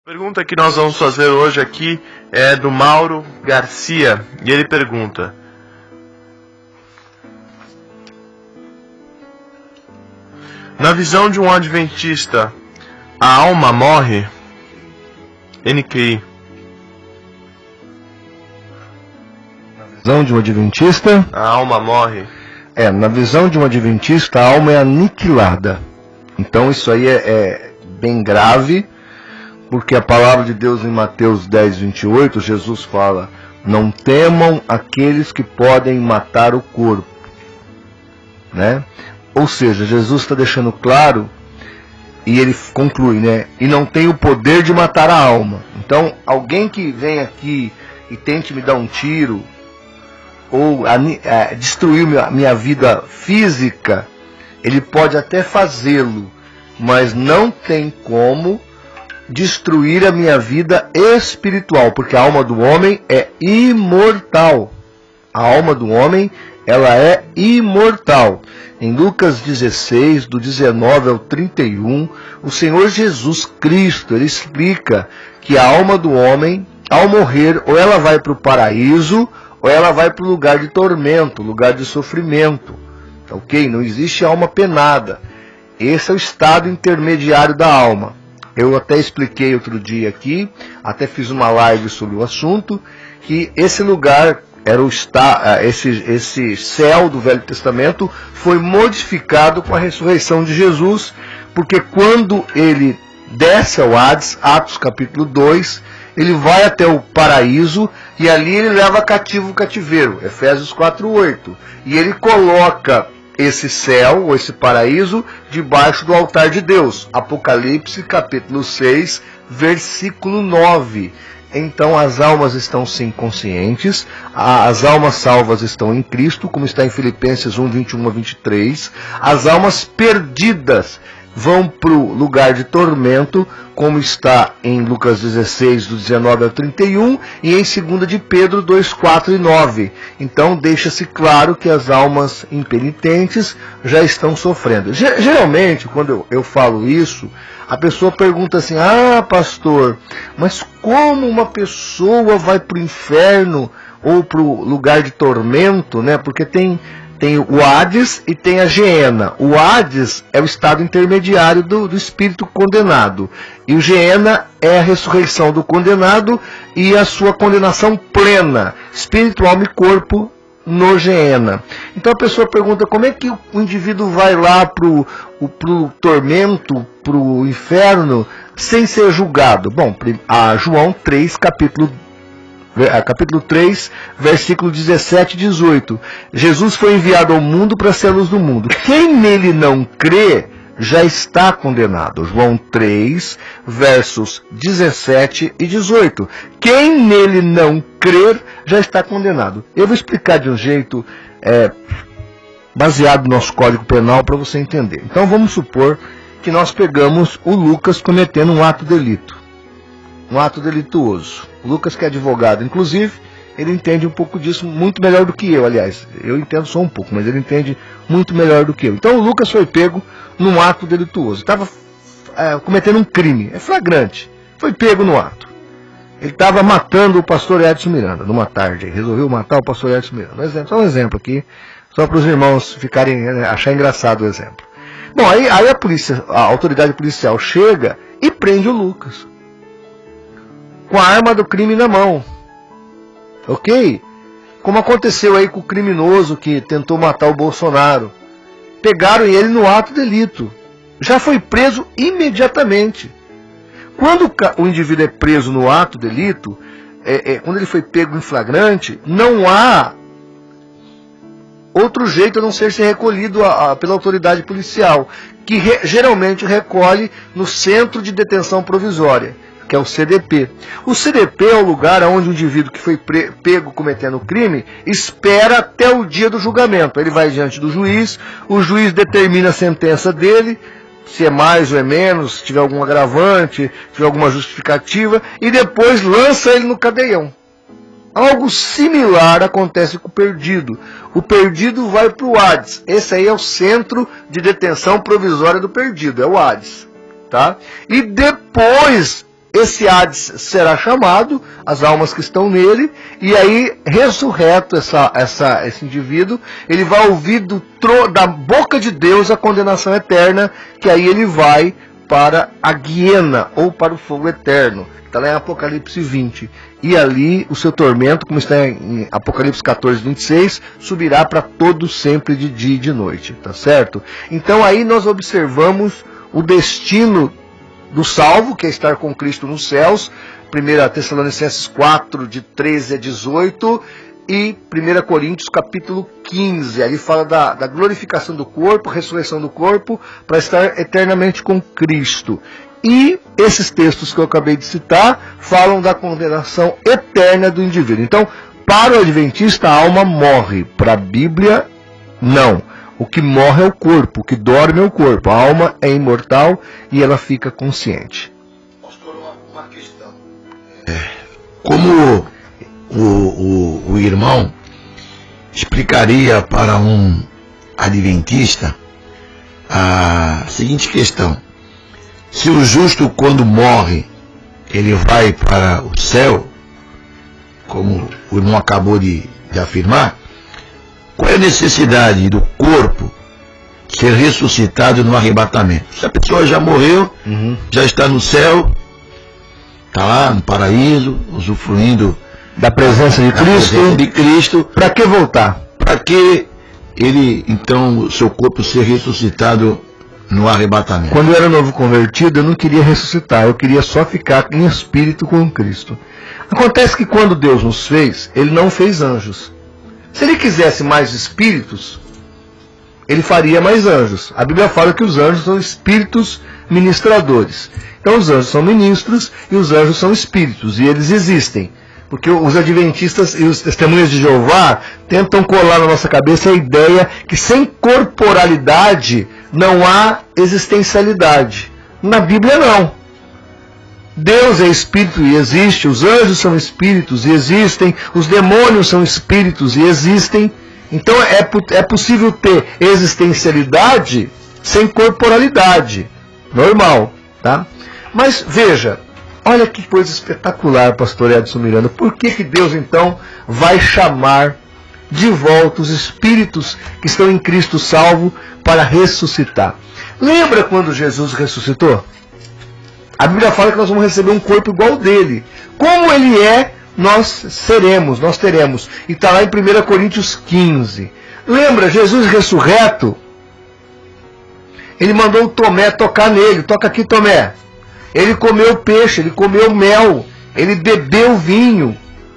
A pergunta que nós vamos fazer hoje aqui é do Mauro Garcia, e ele pergunta: na visão de um adventista, a alma morre? NQI. Na visão de um adventista, a alma morre? Na visão de um adventista, a alma é aniquilada. Então isso aí é bem grave, porque a palavra de Deus em Mateus 10, 28, Jesus fala: não temam aqueles que podem matar o corpo, né? Ou seja, Jesus está deixando claro, e ele conclui, né? E não tem o poder de matar a alma. Então, alguém que vem aqui e tente me dar um tiro, ou destruir minha vida física, ele pode até fazê-lo, mas não tem como destruir a minha vida espiritual, porque a alma do homem é imortal. A alma do homem, ela é imortal. Em Lucas 16, do 19 ao 31, o Senhor Jesus Cristo, ele explica que a alma do homem, ao morrer, ou ela vai para o paraíso, ou ela vai para o lugar de tormento, lugar de sofrimento. Ok? Não existe alma penada. Esse é o estado intermediário da alma. Eu até expliquei outro dia aqui, até fiz uma live sobre o assunto, que esse lugar era esse céu do Velho Testamento foi modificado com a ressurreição de Jesus, porque quando ele desce ao Hades, Atos capítulo 2, ele vai até o paraíso e ali ele leva cativo o cativeiro, Efésios 4:8, e ele coloca esse céu, ou esse paraíso, debaixo do altar de Deus. Apocalipse, capítulo 6, versículo 9. Então as almas estão sim conscientes, as almas salvas estão em Cristo, como está em Filipenses 1, 21 a 23. As almas perdidas vão para o lugar de tormento, como está em Lucas 16, do 19 ao 31, e em 2 de Pedro 2, 4 e 9. Então deixa-se claro que as almas impenitentes já estão sofrendo. Geralmente, quando eu falo isso, a pessoa pergunta assim: ah, pastor, mas como uma pessoa vai para o inferno ou para o lugar de tormento, né? Porque tem o Hades e tem a Geena. O Hades é o estado intermediário do espírito condenado. E o Geena é a ressurreição do condenado e a sua condenação plena, espírito, alma e corpo, no Geena. Então a pessoa pergunta: como é que o indivíduo vai lá pro tormento, pro inferno, sem ser julgado? Bom, a João 3, capítulo 3, versículo 17 e 18. Jesus foi enviado ao mundo para ser a luz do mundo. Quem nele não crê já está condenado. João 3, versos 17 e 18. Quem nele não crer já está condenado. Eu vou explicar de um jeito baseado no nosso Código Penal para você entender. Então vamos supor que nós pegamos o Lucas cometendo um ato delito. Um ato delituoso. O Lucas, que é advogado, inclusive, ele entende um pouco disso muito melhor do que eu, aliás. Eu entendo só um pouco, mas ele entende muito melhor do que eu. Então o Lucas foi pego num ato delituoso. Estava cometendo um crime, é flagrante. Foi pego no ato. Ele estava matando o pastor Edson Miranda, numa tarde. Resolveu matar o pastor Edson Miranda. Só um exemplo aqui, só para os irmãos achar engraçado o exemplo. Bom, aí a autoridade policial chega e prende o Lucas, com a arma do crime na mão. Ok? Como aconteceu aí com o criminoso que tentou matar o Bolsonaro. Pegaram ele no ato delito. Já foi preso imediatamente. Quando o indivíduo é preso no ato delito, quando ele foi pego em flagrante, não há outro jeito a não ser recolhido pela autoridade policial, que geralmente recolhe no Centro de Detenção Provisória, que é o CDP. O CDP é o lugar onde o indivíduo que foi pego cometendo o crime espera até o dia do julgamento. Ele vai diante do juiz, o juiz determina a sentença dele, se é mais ou é menos, se tiver algum agravante, se tiver alguma justificativa, e depois lança ele no cadeião. Algo similar acontece com o perdido. O perdido vai para o Hades. Esse aí é o Centro de Detenção Provisória do Perdido, é o Hades. Tá? E depois esse Hades será chamado, as almas que estão nele, e aí, ressurreto esse indivíduo, ele vai ouvir da boca de Deus a condenação eterna, que aí ele vai para a guiena, ou para o fogo eterno. Está lá em Apocalipse 20. E ali o seu tormento, como está em Apocalipse 14, 26, subirá para todo sempre de dia e de noite. Tá certo? Então aí nós observamos o destino do salvo, que é estar com Cristo nos céus. 1 Tessalonicenses 4, de 13 a 18. E 1 Coríntios capítulo 15, ali fala da glorificação do corpo, ressurreição do corpo, para estar eternamente com Cristo. E esses textos que eu acabei de citar falam da condenação eterna do indivíduo. Então, para o adventista, a alma morre. Para a Bíblia, não. O que morre é o corpo, o que dorme é o corpo. A alma é imortal e ela fica consciente. Pastor, uma questão. Como o irmão explicaria para um adventista a seguinte questão: se o justo, quando morre, ele vai para o céu, como o irmão acabou de afirmar, qual é a necessidade do corpo ser ressuscitado no arrebatamento? Se a pessoa já morreu, já está no céu, está lá no paraíso, usufruindo da presença de Cristo, para que voltar? Para que ele, então, o seu corpo ser ressuscitado no arrebatamento? Quando eu era novo convertido, eu não queria ressuscitar, eu queria só ficar em espírito com Cristo. Acontece que quando Deus nos fez, Ele não fez anjos. Se Ele quisesse mais espíritos, Ele faria mais anjos. A Bíblia fala que os anjos são espíritos ministradores. Então os anjos são ministros e os anjos são espíritos, e eles existem. Porque os adventistas e os testemunhas de Jeová tentam colar na nossa cabeça a ideia que sem corporalidade não há existencialidade. Na Bíblia não. Deus é espírito e existe, os anjos são espíritos e existem, os demônios são espíritos e existem. Então é possível ter existencialidade sem corporalidade. Normal, tá? Mas veja, olha que coisa espetacular, pastor Edson Miranda. Por que Deus então vai chamar de volta os espíritos que estão em Cristo salvo para ressuscitar? Lembra quando Jesus ressuscitou? A Bíblia fala que nós vamos receber um corpo igual ao dele. Como ele é, nós teremos. E está lá em 1 Coríntios 15. Lembra, Jesus ressurreto, ele mandou o Tomé tocar nele. Toca aqui, Tomé. Ele comeu peixe, ele comeu mel, ele bebeu vinho.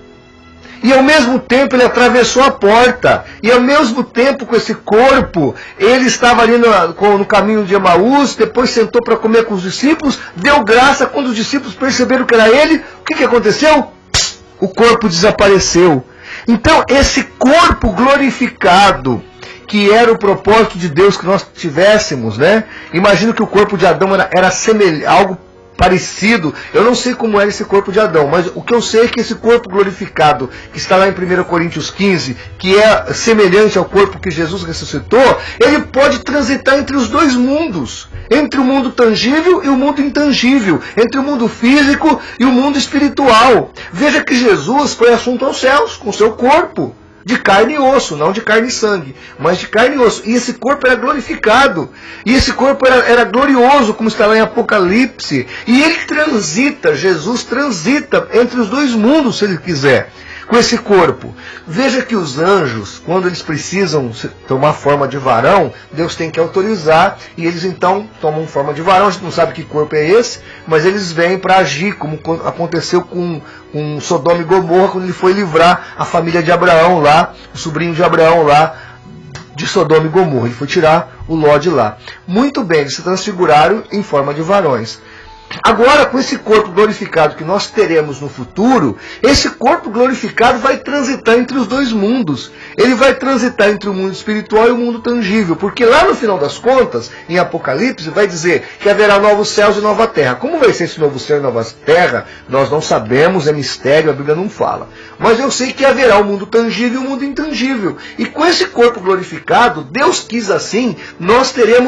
E ao mesmo tempo ele atravessou a porta. E ao mesmo tempo, com esse corpo, ele estava ali no caminho de Emaús, depois sentou para comer com os discípulos, deu graça. Quando os discípulos perceberam que era ele, o que aconteceu? O corpo desapareceu. Então, esse corpo glorificado, que era o propósito de Deus que nós tivéssemos, né? Imagino que o corpo de Adão era algo parecido. Eu não sei como era esse corpo de Adão, mas o que eu sei é que esse corpo glorificado, que está lá em 1 Coríntios 15, que é semelhante ao corpo que Jesus ressuscitou, ele pode transitar entre os dois mundos, entre o mundo tangível e o mundo intangível, entre o mundo físico e o mundo espiritual. Veja que Jesus foi assunto aos céus com seu corpo, de carne e osso, não de carne e sangue, mas de carne e osso. E esse corpo era glorificado. E esse corpo era glorioso, como está lá em Apocalipse. E ele transita, Jesus transita entre os dois mundos, se ele quiser, com esse corpo. Veja que os anjos, quando eles precisam tomar forma de varão, Deus tem que autorizar, e eles então tomam forma de varão. A gente não sabe que corpo é esse, mas eles vêm para agir, como aconteceu com Sodoma e Gomorra, quando ele foi livrar a família de Abraão lá, o sobrinho de Abraão lá, de Sodoma e Gomorra. Ele foi tirar o Ló de lá. Muito bem, eles se transfiguraram em forma de varões. Agora, com esse corpo glorificado que nós teremos no futuro, esse corpo glorificado vai transitar entre os dois mundos. Ele vai transitar entre o mundo espiritual e o mundo tangível, porque lá no final das contas, em Apocalipse, vai dizer que haverá novos céus e nova terra. Como vai ser esse novo céu e nova terra, nós não sabemos, é mistério, a Bíblia não fala. Mas eu sei que haverá o mundo tangível e o mundo intangível. E com esse corpo glorificado, Deus quis assim, nós teremos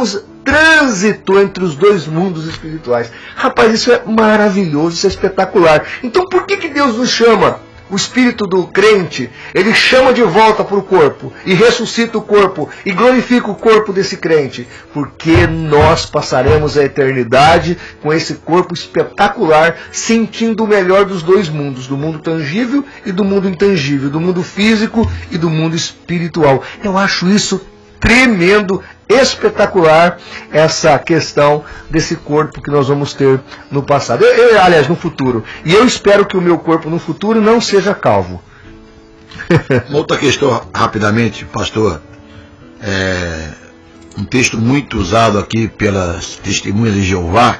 trânsito entre os dois mundos espirituais. Rapaz, isso é maravilhoso, isso é espetacular. Então por que Deus nos chama? O espírito do crente, ele chama de volta para o corpo e ressuscita o corpo e glorifica o corpo desse crente, porque nós passaremos a eternidade com esse corpo espetacular, sentindo o melhor dos dois mundos, do mundo tangível e do mundo intangível, do mundo físico e do mundo espiritual. Eu acho isso tremendo, espetacular, essa questão desse corpo que nós vamos ter no passado, aliás, no futuro. E eu espero que o meu corpo no futuro não seja calvo. Uma outra questão, rapidamente, pastor. Um texto muito usado aqui pelas testemunhas de Jeová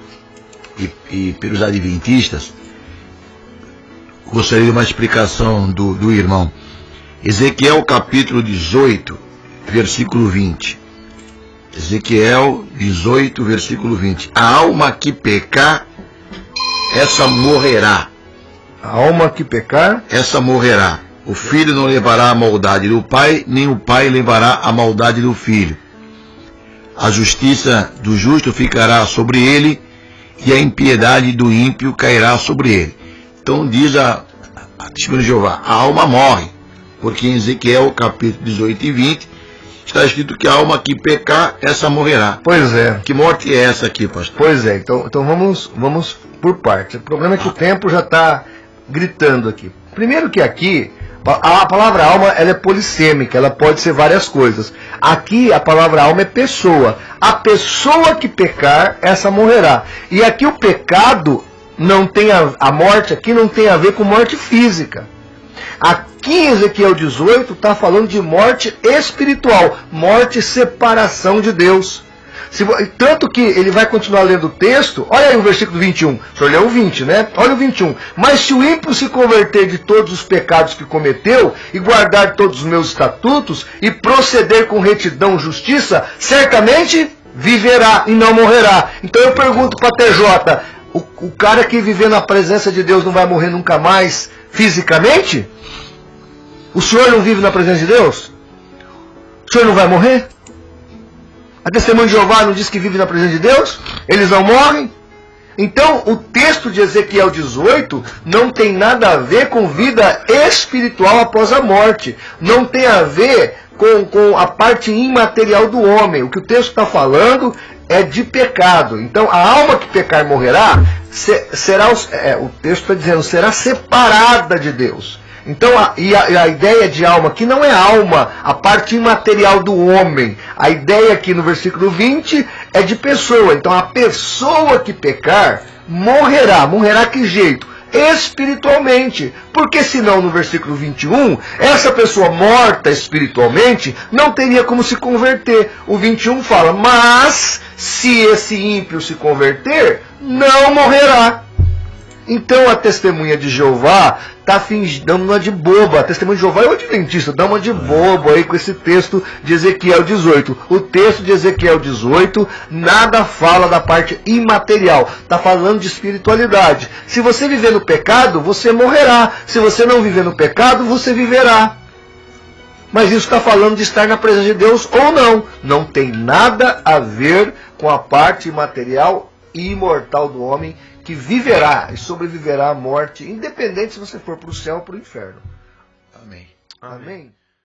e pelos adventistas. Gostaria de uma explicação do irmão. Ezequiel capítulo 18, versículo 20. Ezequiel 18, versículo 20. A alma que pecar, essa morrerá. A alma que pecar, essa morrerá. O filho não levará a maldade do pai, nem o pai levará a maldade do filho. A justiça do justo ficará sobre ele, e a impiedade do ímpio cairá sobre ele. Então diz a testemunha de Jeová, a alma morre, porque em Ezequiel capítulo 18 e 20 está escrito que a alma que pecar, essa morrerá. Pois é. Que morte é essa aqui, pastor? Pois é, então vamos por partes. O problema é que o tempo já está gritando aqui. Primeiro que aqui, a palavra alma ela é polissêmica, ela pode ser várias coisas. Aqui a palavra alma é pessoa. A pessoa que pecar, essa morrerá. E aqui o pecado não tem a morte aqui não tem a ver com morte física. Aqui em Ezequiel 18 está falando de morte espiritual, morte e separação de Deus. Tanto que ele vai continuar lendo o texto, olha aí o versículo 21, o senhor leu o 20, né? Olha o 21. Mas se o ímpio se converter de todos os pecados que cometeu, e guardar todos os meus estatutos, e proceder com retidão e justiça, certamente viverá e não morrerá. Então eu pergunto para TJ, o cara que viver na presença de Deus não vai morrer nunca mais fisicamente? O senhor não vive na presença de Deus? O senhor não vai morrer? A testemunha de Jeová não diz que vive na presença de Deus? Eles não morrem? Então, o texto de Ezequiel 18 não tem nada a ver com vida espiritual após a morte. Não tem a ver com a parte imaterial do homem. O que o texto está falando é de pecado. Então, a alma que pecar morrerá, o texto está dizendo, será separada de Deus. Então, a ideia de alma aqui não é alma, a parte imaterial do homem. A ideia aqui no versículo 20 é de pessoa. Então, a pessoa que pecar morrerá. Morrerá que jeito? Espiritualmente. Porque senão, no versículo 21, essa pessoa morta espiritualmente não teria como se converter. O 21 fala, mas se esse ímpio se converter, não morrerá. Então a testemunha de Jeová está dando uma de boba. A testemunha de Jeová é o adventista, dá uma de bobo aí com esse texto de Ezequiel 18. O texto de Ezequiel 18 nada fala da parte imaterial, está falando de espiritualidade. Se você viver no pecado, você morrerá. Se você não viver no pecado, você viverá. Mas isso está falando de estar na presença de Deus ou não. Não tem nada a ver com a parte imaterial e imortal do homem, que viverá e sobreviverá à morte, independente se você for para o céu ou para o inferno. Amém. Amém.